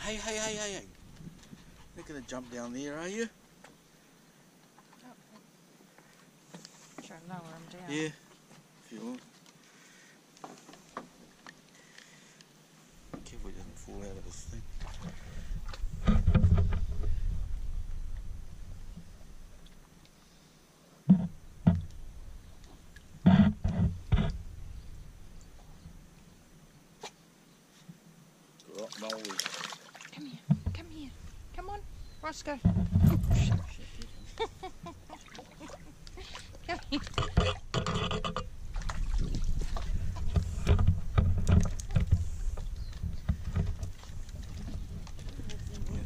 Hey. You're going to jump down there, are you? Try to lower him down. Yeah, if you want. Careful he doesn't fall out of this thing. Come here. Come on, Rosco. Oh, shit.